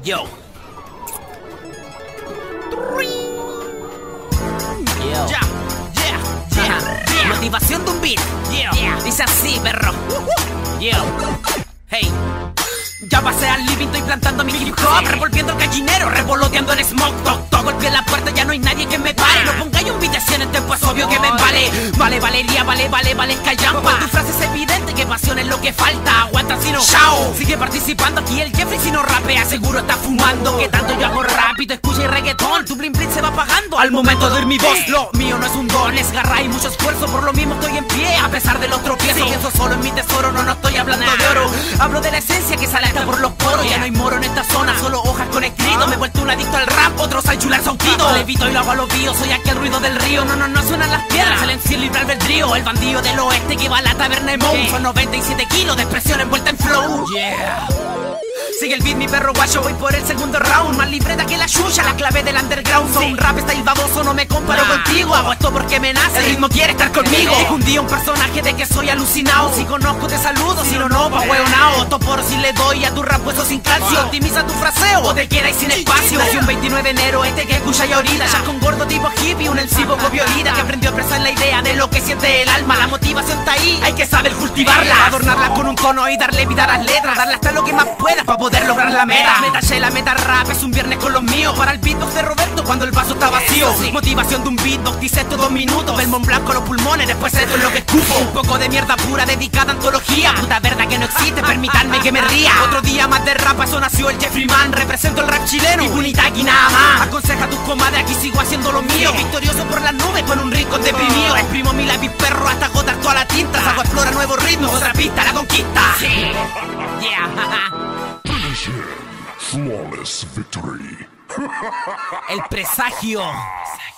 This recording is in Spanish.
Yo. Ya, yeah. Motivación de un beat. Dice así, perro. Yo. Hey. Ya pasé al living, estoy plantando mi hip hop, revolviendo el gallinero, revoloteando el smoke. Toc, golpeé la puerta, ya no hay nadie que me pare. No pongáis un beat de 100 en tempo, es obvio que me vale. Vale, valería, vale, callampa. Tu frase es evidente, que pasión es lo que falta. Aguanta si no, chao. Sigue participando aquí el Jeffrey, si no rapea seguro está fumando. Que tanto yo hago rápido, escucha y reggaetón. Tu blin blin se va apagando al momento de oír mi voz. Lo mío no es un don, es garra y mucho esfuerzo. Por lo mismo estoy en pie, a pesar de los tropiezos. Pienso solo en mi tesoro, no estoy hablando de oro. Hablo de la esencia que sale hasta por los poros. Ya no hay moro en esta zona, solo hojas con escrito. Me he vuelto un adicto al rap, otros al chular sonquido. Levito y lo hago a los bíos, soy aquí el ruido del río. No suenan las piedras, el encierro libre albedrío. El bandido del oeste que va a la taberna de Moe. Son 97 kilos de expresión envuelta en flow. Yeah. Sigue el beat, mi perro guacho, voy por el segundo round. Más libreta que la chucha, la clave del underground. Soy un rap style baboso, no me comparo contigo. Hago esto porque me nace, el ritmo quiere estar conmigo. Es un día un personaje de que soy alucinado. Si conozco te saludo, si no, pa' hueonao. Topor si le doy a tu rap hueso sin calcio. Optimiza tu fraseo o te quedáis sin espacio. Nací un 29 de enero, este que escucha y ahorita. Ya con gordo tipo hippie, un MC poco violita. Que aprendió a expresar la idea de lo que siente el alma. La motivación está ahí, hay que saber cultivarla. Adornarla con un tono y darle vida a las letras. Darle hasta lo que más puedas para poder lograr la meta. Meta la meta rap, es un viernes con los míos. Para el beatbox de Roberto cuando el vaso está vacío. Motivación de un beatbox, dice esto 2 minutos. Belmont blanco los pulmones, después esto es lo que escupo. Un poco de mierda pura dedicada a antología. Puta verdad que no existe, permítanme que me ría. Otro día más de rap, eso nació el Jeffrey Man. Represento el rap chileno y Punitaki nada más. Aconseja a tus comadres, aquí sigo haciendo lo mío. Victorioso por las nubes con un rincón deprimido. Exprimo mi lápiz perro hasta agotar toda la tinta. Saco explora nuevos ritmos, otra pista, la conquista. Sí. Yeah. Flawless victory. El presagio.